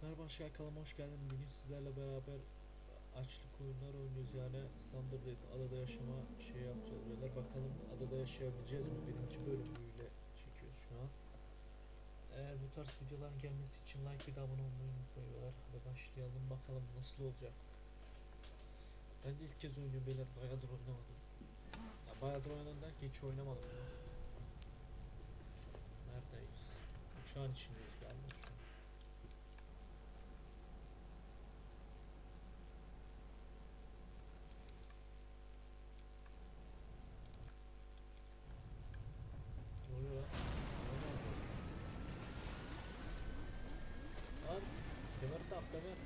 Merhaba aşağı kanalıma hoş geldin. Bugün sizlerle beraber açlık oyunlar oynuyoruz. Yani Thunderdate adada yaşama şey yapacağız beyler. Bakalım adada yaşayabileceğiz mi? Birinci bölümüyle çekiyoruz şu an. Eğer bu tarz videoların gelmesi için like bir de abone olmayı unutmayın beyler. Hadi başlayalım bakalım nasıl olacak. Ben de ilk kez oynuyorum beyler. Bayağıdır oynamadım. Ya bayağıdır oynadım derken hiç oynamadım ya. Neredeyiz? Uçağın içindeyiz galiba şu an. Ne oluyor lan? Ne oluyor? Lan kemer tak kemer.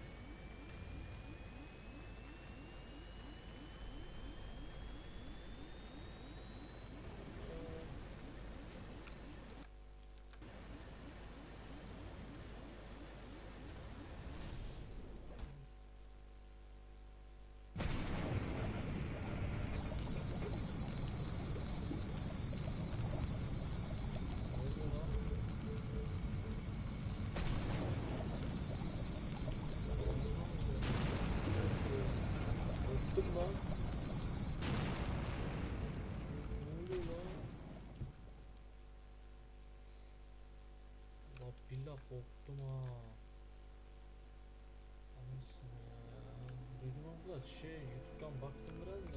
Ne oluyor lan? Korktum lan. Ne oluyor lan? La billah korktum ha. Anasını ya. Duydum abla YouTube'dan baktım biraz da.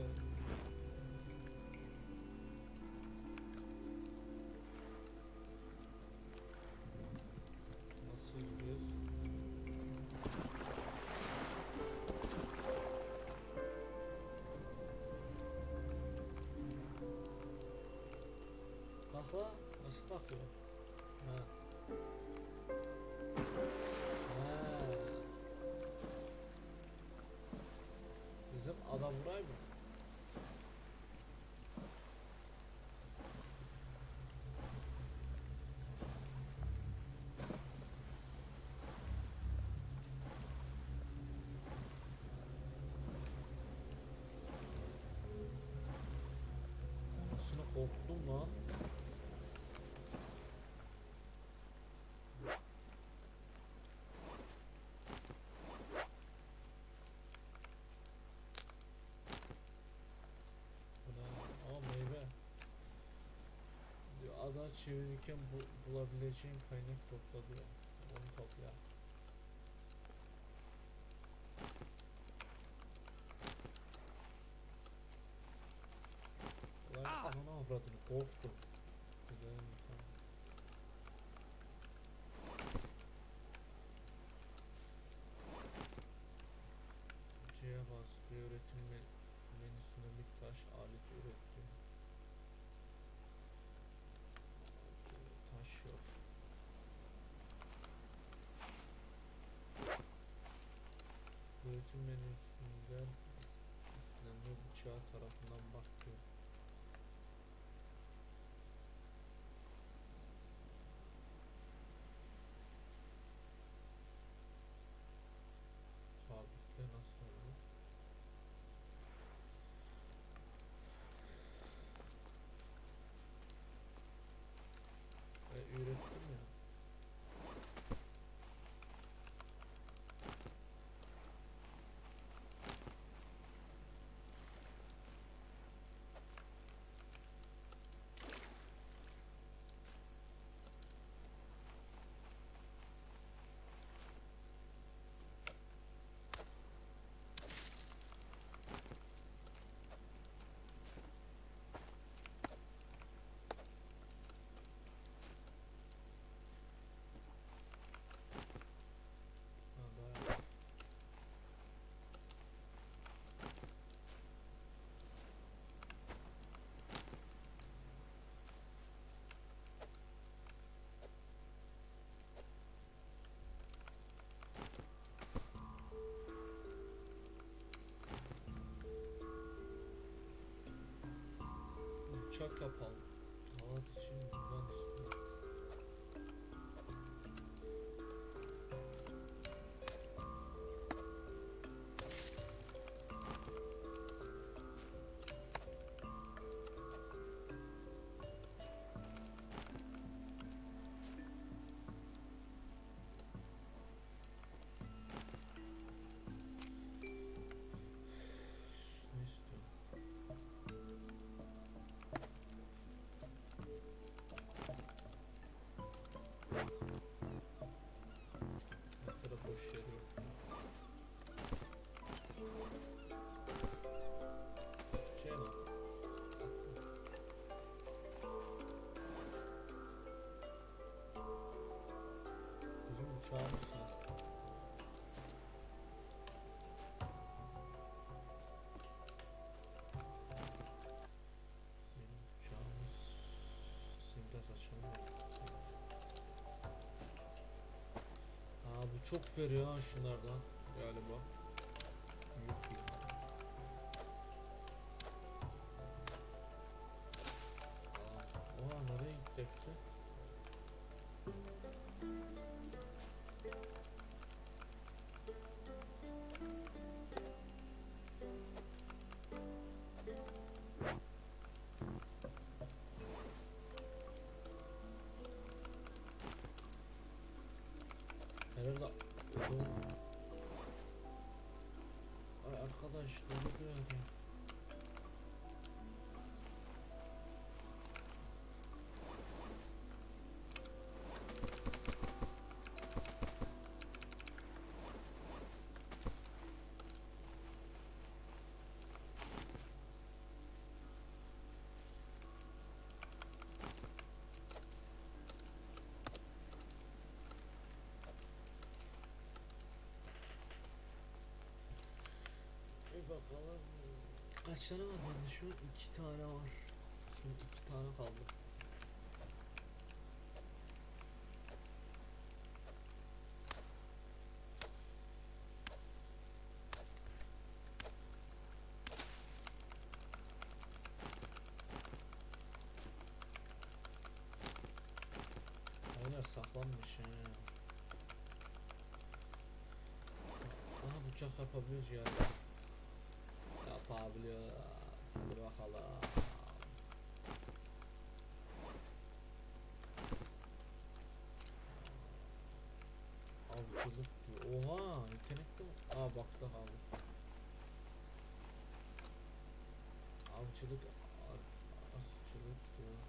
Nasıl gidiyoruz? Kalk la. Nasıl kalkıyor? Ha. Ha. Bizim adam buraya mı? Anasını korktum lan. Bu ne? Aa meyve. Diyor, ada çevirirken bulabileceğin kaynak topla diyor. Onu topla. Lan ananı avradını korktum. Güzel insan. C'ye bas diyor menüsünde bir taş aleti üret diyor. Taş yok. Üretim menüsünden üstleniyor bıçağı tarafından bak diyor. Sabitle nasıl olur? Ürettim ya. Ha, bayağı. Uçak yapalım. Hava için bundan üstüne. mısın? Benim uçağımız sintez açılmıyor. Aa bu çok veriyor ha şunlardan galiba. Yok ya. Oha nereye gitti hepsi? Herhalde odun. Ay arkadaş ne oluyor yani? Bir bakalım. Kaç tane var bende şu an? 2 tane var. Son 2 tane kaldı. Aynen saklanmış he. Aha bıçak yapabiliyoruz ya. Yapabiliyoruz. Hadi bakalım. Avcılık diyor. Oha yetenekli mi? Aa bakta kaldı. Avcılık asçılık diyor.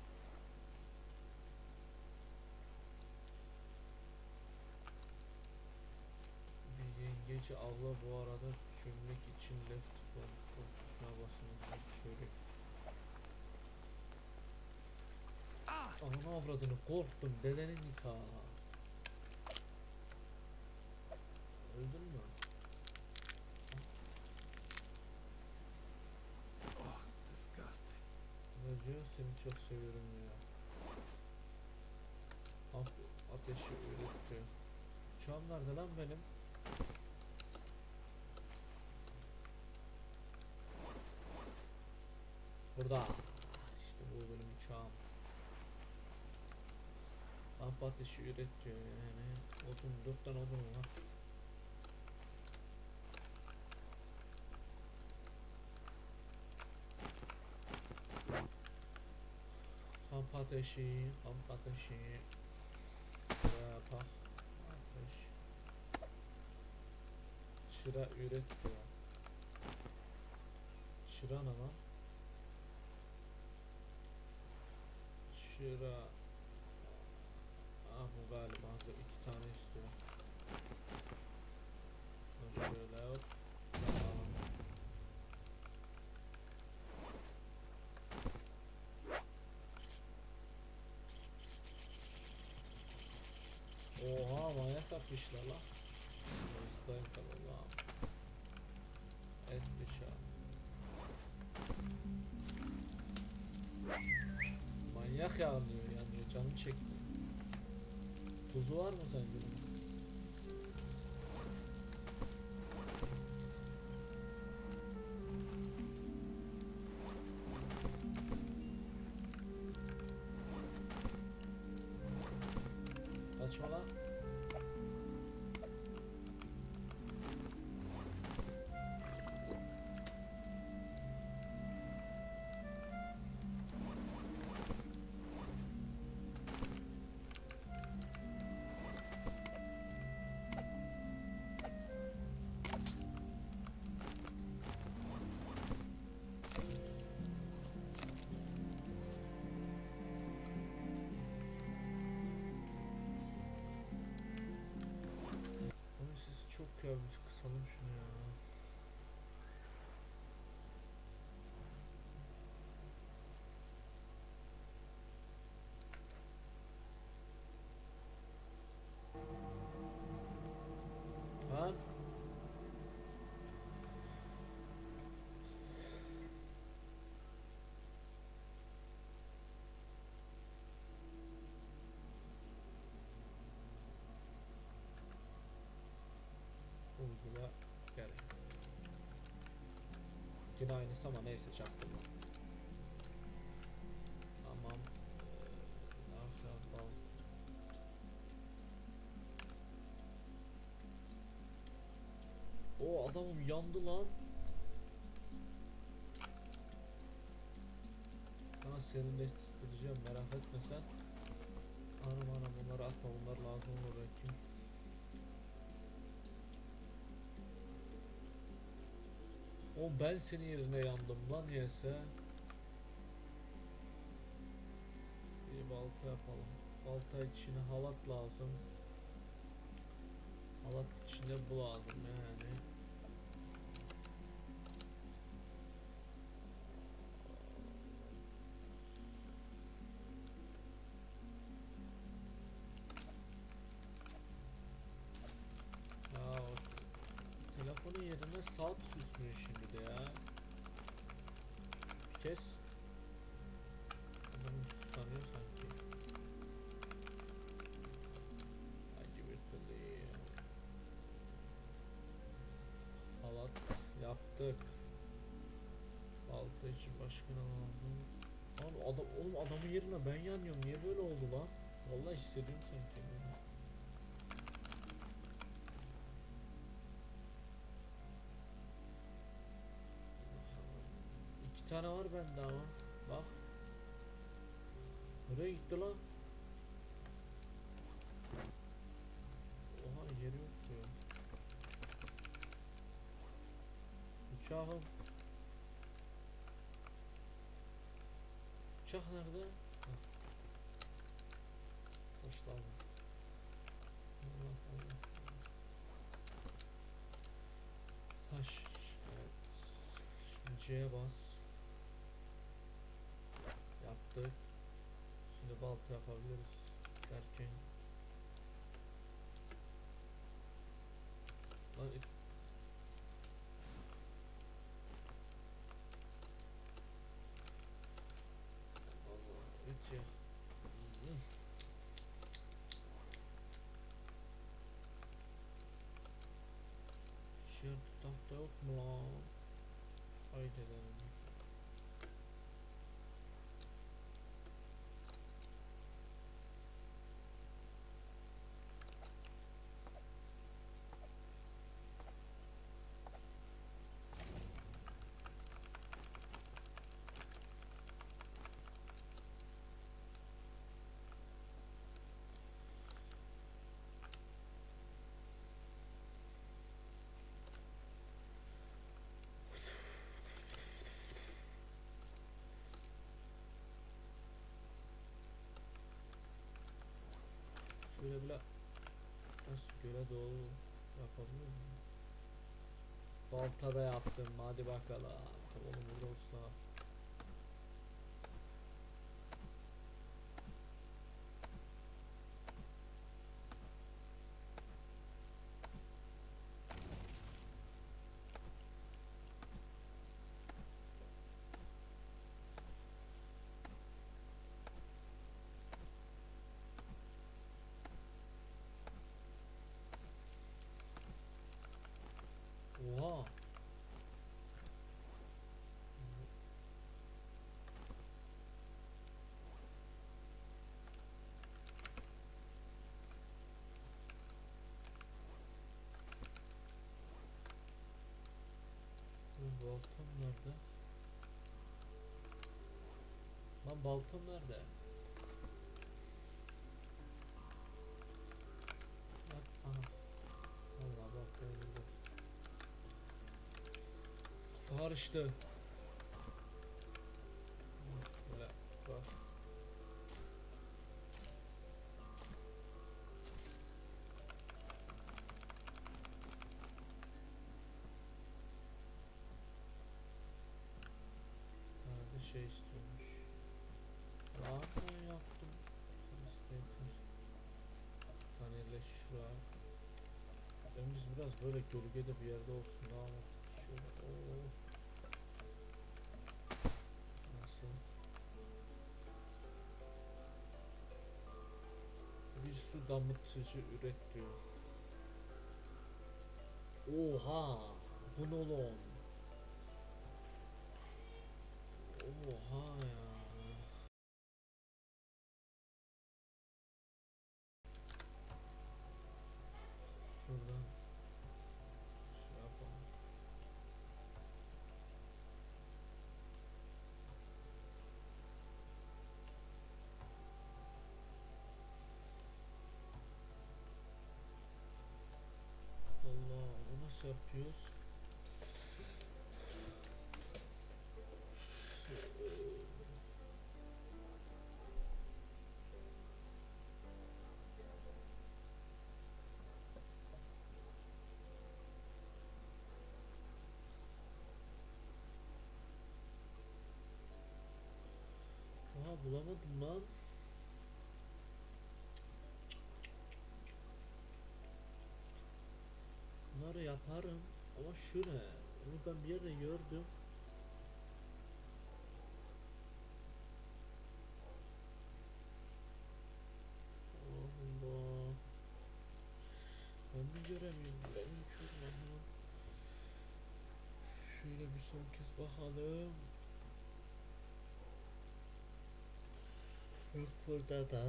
Bir yengeci avla bu arada çömlek için left kontrol tuşuna basın. Şöyle. Ana avradını korktum dedenin nikahı. Öldün mü? Oh, it's disgusting. Ne diyor? Seni çok seviyorum ya. Ateşi üretti. Uçağım nerede lan benim? Burada. İşte bu benim uçağım. Kamp ateşi üretiyor yani. Odun 4 tane odun var. Kamp ateşi, kamp ateşi. Buraya bak. Ateş. Çıra üret diyor. Çıra ne lan? Çıra. Ah bu galiba 2 tane istiyor. Şöyle hop. Tamam. Oha manyak yapmışlar lan. Ustayım tabi Allah'ım. Et dışarı. Manyak yanıyor yanıyor canım çekti. Tuzu var mı sence? Kaçma lan. Onun sesi çok ya, biz kısalım şunu ya. Yine aynısı ama neyse çaktım. Tamam. Ne yapalım? O adamım yandı lan. Sana serinleştireceğim, merak etme sen. Anam bunları atma, bunlar lazım olur belki. O ben senin yerine yandım lan yese. Bir balta yapalım. Balta içine halat lazım. Halat içine bu lazım yani. Ya telefonun yerine saat süslüyor şimdi de ya. Kes. Adam sanıyor sanki. Hadi bakalım. Halat yaptık. Balta için başka ne lazım? Abi oğlum adamın yerine ben yanıyorum. Niye böyle oldu lan? Vallahi hissediyorum sanki bunu. İki tane var bende ama. Bak. Nereye gitti lan? Oha yeri yok diyor. Uçağım. Uçak nerede? Taş lazım. Allah. Taş. Evet. Şimdi C'ye bas. Yaptık. Şimdi balta yapabiliriz derken. Lan Allah et ya. Dışarıda tahta yok mu lan? Haydi dedim. Şöyle bile nasıl göle doğru yapabilir miyim? Balta da yaptım, hadi bakalım. Tamam burada usta. Oha. Baltam nerede? Lan baltam nerede? Bak aha. Vallahi baltam burada. Kafa karıştı. Böyle bak. Bir tane de şey istiyormuş. Lan ben yaptım. Sen panelle şuraya. Evimiz biraz böyle gölgede bir yerde olsun. Daha şöyle. Oo. Nasıl? Bir su damıtıcı üret diyor. Oha! Bu ne oğlum? Oha ya. Şuradan şey yapalım. Allah, o nasıl yapıyoruz? Aha, bulamadım lan. Bunları yaparım ama şu ne? Bunu ben bir yerde gördüm. Allah. Ben mi göremiyorum? Ben mi körüm ama? Şöyle bir son kez bakalım. Yok burada da.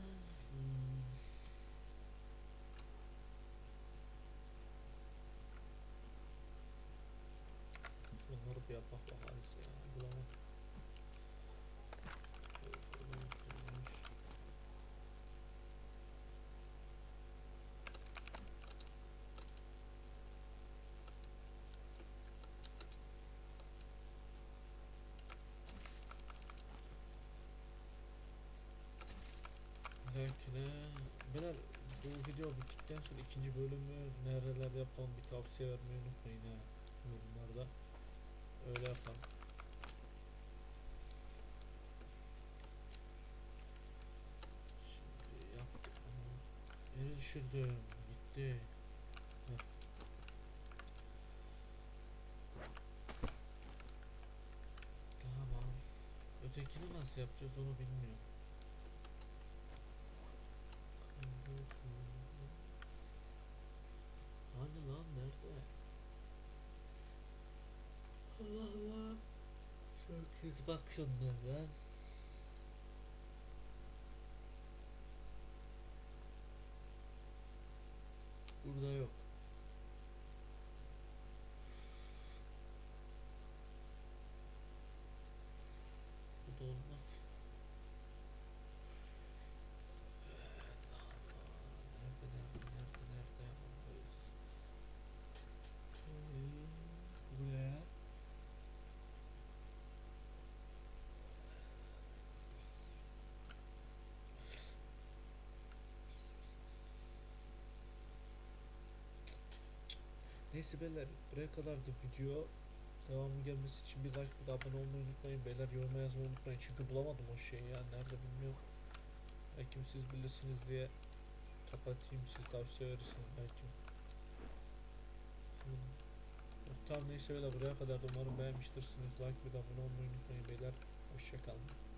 Bunları bir yapak bakarız ya. Bulamadım. Belki de beyler, bu video bittikten sonra ikinci bölümü nerelerde yapalım bir tavsiye vermeyi unutmayın ha, yorumlarda. Öyle yapalım. Şimdi yaptık ama yere düşürdüm, gitti. Heh. Tamam. Ötekini nasıl yapacağız onu bilmiyorum. Hani lan, nerede? Allah Allah. Herkes bak şunlardan. Burada yok. Burada olmaz. Nerede yapmalıyız? Buraya. Neyse beyler, buraya kadardı video. Devamı gelmesi için bir like, bir de abone olmayı unutmayın beyler, yoruma yazmayı unutmayın çünkü bulamadım o şeyi ya, nerede bilmiyorum. Belki siz bilirsiniz diye kapatayım, siz tavsiye verirsiniz belki. Tamam, neyse beyler, buraya kadar da umarım beğenmiştirsiniz. Like, bir de abone olmayı unutmayın beyler, hoşçakalın.